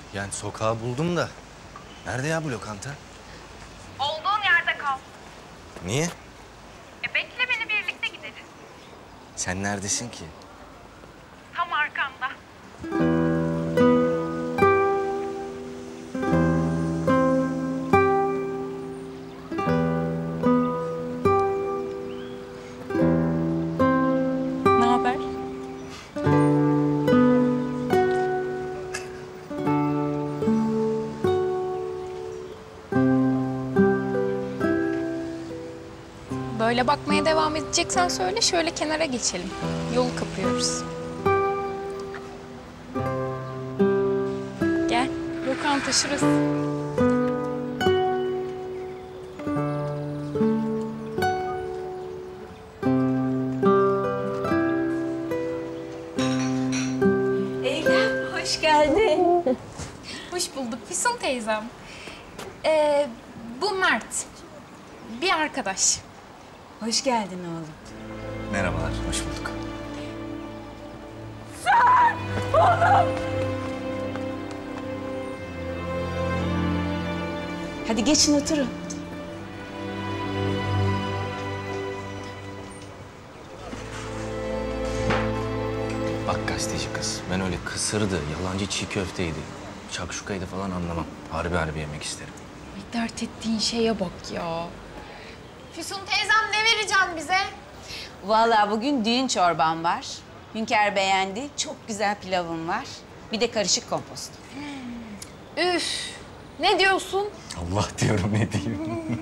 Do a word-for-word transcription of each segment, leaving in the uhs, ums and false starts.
Yani sokağı buldum da. Nerede ya bu lokanta? Olduğun yerde kal. Niye? E bekle beni, birlikte gideriz. Sen neredesin ki? Tam arkanda. Ne haber? Böyle bakmaya devam edeceksen söyle, şöyle kenara geçelim. Yolu kapıyoruz. Gel, lokanta şurası. Eylem, hoş geldin. Hoş bulduk Füsun teyzem. Ee, bu Mert. Bir arkadaş. Hoş geldin oğlum. Merhabalar, hoş bulduk. Hadi geçin oturun. Bak gazeteci kız, ben öyle kısırdı, yalancı çiğ köfteydi, şakşukaydı falan anlamam. Harbi harbi yemek isterim. Ay, dert ettiğin şeye bak ya. Füsun teyzem ne vereceksin bize? Vallahi bugün düğün çorban var. Hünkâr beğendi. Çok güzel pilavım var. Bir de karışık kompost. Üf, ne diyorsun? Allah diyorum, ne diyeyim.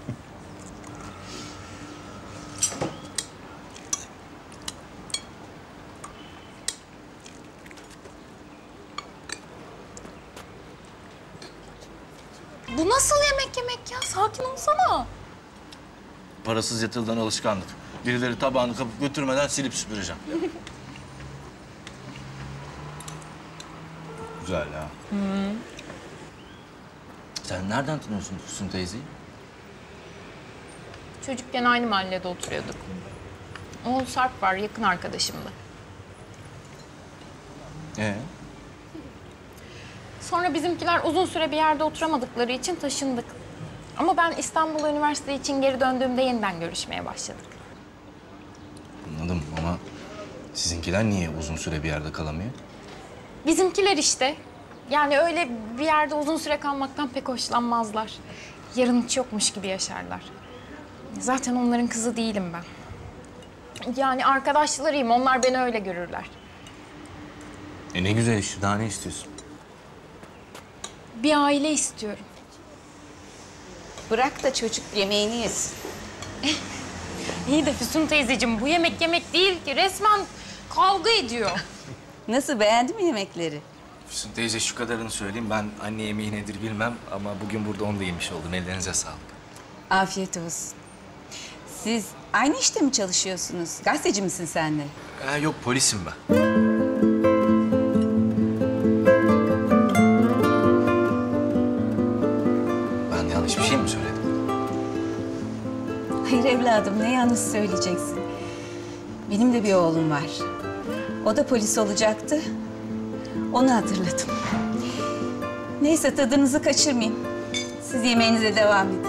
Bu nasıl yemek yemek ya? Sakin olsana. Parasız yatırılan alışkanlık. Birileri tabağını kapıp götürmeden silip süpüreceğim. Güzel ha. Hı. Sen nereden tanıyorsun Füsun teyzeyi? Çocukken aynı mahallede oturuyorduk. Oğlu Sarp var, yakın arkadaşımdı. Ee? Sonra bizimkiler uzun süre bir yerde oturamadıkları için taşındık. Ama ben İstanbul'a üniversite için geri döndüğümde yeniden görüşmeye başladık. Anladım ama sizinkiler niye uzun süre bir yerde kalamıyor? Bizimkiler işte. Yani öyle bir yerde uzun süre kalmaktan pek hoşlanmazlar. Yarın hiç yokmuş gibi yaşarlar. Zaten onların kızı değilim ben. Yani arkadaşlarıyım, onlar beni öyle görürler. E ne güzel işte, daha ne istiyorsun? Bir aile istiyorum. Bırak da çocuk yemeğini yesin. İyi de Füsun teyzeciğim, bu yemek yemek değil ki. Resmen kavga ediyor. Nasıl, beğendi mi yemekleri? Füsun teyze, şu kadarını söyleyeyim. Ben anne yemeği nedir bilmem ama bugün burada onu da yemiş oldum. Ellerinize sağlık. Afiyet olsun. Siz aynı işte mi çalışıyorsunuz? Gazeteci misin sen de? Ee, yok, polisim ben. Ben de yanlış bir şey mi söyledim? Hayır evladım, ne yanlış söyleyeceksin. Benim de bir oğlum var. O da polis olacaktı. Onu hatırladım. Neyse, tadınızı kaçırmayın. Siz yemeğinize devam edin.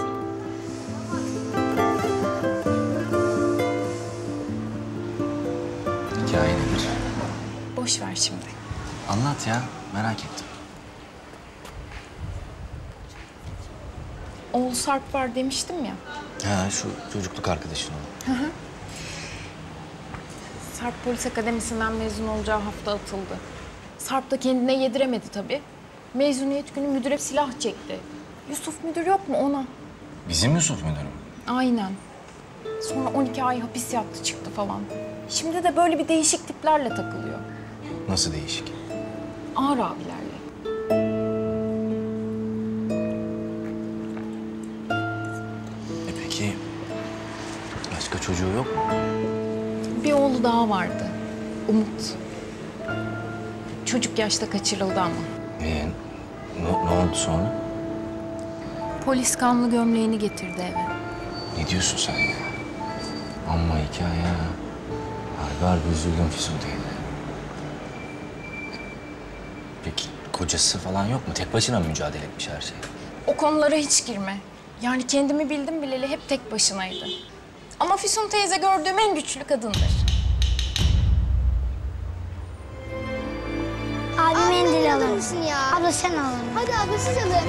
Hikaye nedir? Boş ver şimdi. Anlat ya, merak ettim. Oğlu Sarp var demiştim ya. Ha, şu çocukluk arkadaşın o. Sarp Polis Akademisi'nden mezun olacağı hafta atıldı. Sarp da kendine yediremedi tabii. Mezuniyet günü müdüre silah çekti. Yusuf müdür yok mu ona? Bizim Yusuf müdürüm. Aynen. Sonra on iki ay hapis yattı çıktı falan. Şimdi de böyle bir değişik tiplerle takılıyor. Nasıl değişik? Ağır abilerle. E peki, başka çocuğu yok mu? Bir oğlu daha vardı. Umut. Çocuk yaşta kaçırıldı ama. Ee, ne, ne oldu sonra? Polis kanlı gömleğini getirdi eve. Ne diyorsun sen ya? Amma hikaye ha. Harbi harbi üzüldüm Füsun teyze. Peki kocası falan yok mu? Tek başına mı mücadele etmiş her şey? O konulara hiç girme. Yani kendimi bildim bileli hep tek başınaydı. Ama Füsun teyze gördüğüm en güçlü kadındır. Abi, Abi mendil mendil alır alır mısın mısın ya? ya? Abla sen al. Hadi abi siz alın.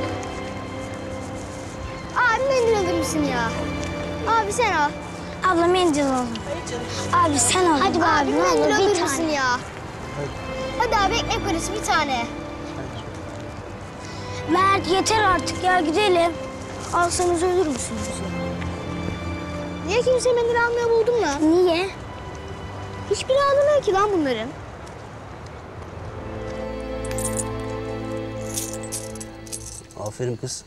Abi mendil alır mısın ya? Abi sen al. Abla mendil al. Abi sen al. Hadi be abi, Abi ne olur mendil alır bir mısın tane. ya? Hadi abi ekmek parası bir tane. Mert yeter artık ya gidelim. Alsanız ölür müsünüz? Niye kimse mendil almıyor buldum ya? Niye? Hiçbiri anlamıyor ki lan bunların. Aferin kız.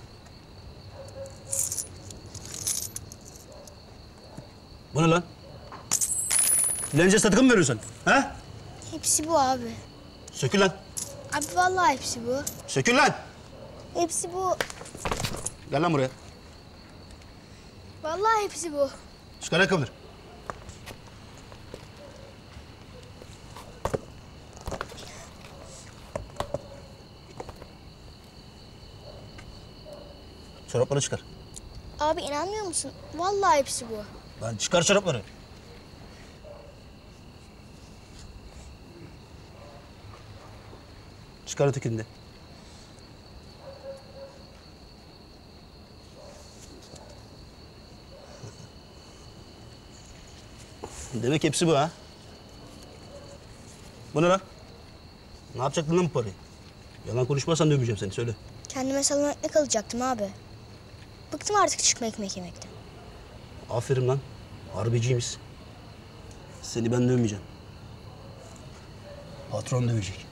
Bu ne lan? Dilenciye satıkı mı veriyorsun sen? Ha? Hepsi bu abi. Sökül lan. Abi vallahi hepsi bu. Sökül lan. Hepsi bu. Gel lan buraya. Vallahi hepsi bu. Çıkar ayakkabıları. Çorapları çıkar. Abi inanmıyor musun? Vallahi hepsi bu. Lan çıkar çorapları. Çıkar ötekini de. Demek hepsi bu ha? Bu ne lan? Ne yapacaktın lan bu parayı? Yalan konuşmazsan dövmeyeceğim seni, söyle. Kendime salon ekmek alacaktım abi. Bıktım artık çıkma ekmek yemekten. Aferin lan. Harbiciymiş. Seni ben dövmeyeceğim. Patron dövecek.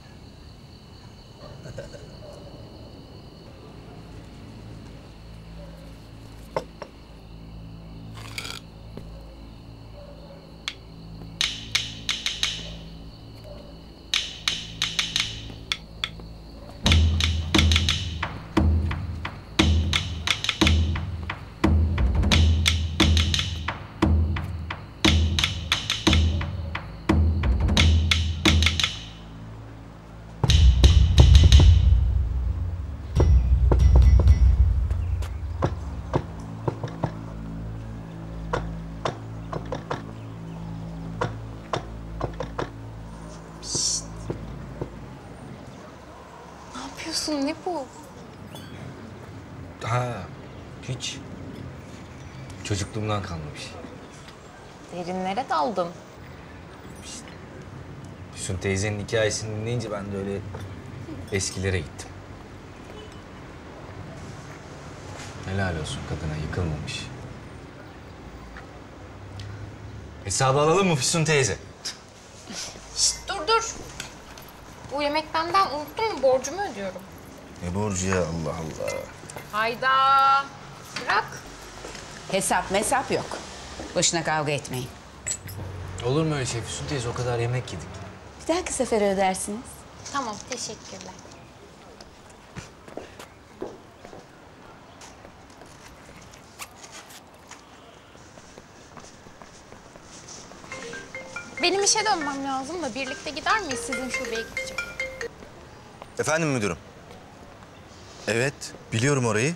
Ne yapıyorsun? Ne bu? Ha, hiç. Çocukluğumdan kalma bir şey. Derinlere daldın. Füsun teyzenin hikayesini dinleyince ben de öyle eskilere gittim. Helal olsun kadına, yıkılmamış. Hesabı alalım mı Füsun teyze? Şişt, dur dur. Bu yemek benden, unuttun mu? Borcumu ödüyorum. Ne borcu ya, Allah Allah. Hayda. Bırak. Hesap mesap yok. Boşuna kavga etmeyin. Olur mu öyle şey Füsun teyze, o kadar yemek yedik. Bir dahaki sefere ödersiniz. Tamam, teşekkürler. Benim işe dönmem lazım da birlikte gider miyiz? Sizin şubeye gideceğim. Efendim müdürüm? Evet, biliyorum orayı.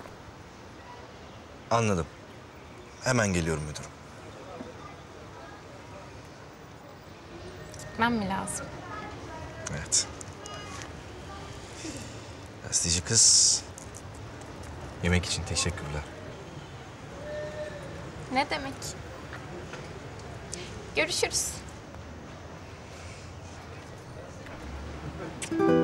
Anladım. Hemen geliyorum müdürüm. Ben mi lazım? Evet. Gazeteci kız. Yemek için teşekkürler. Ne demek? Görüşürüz.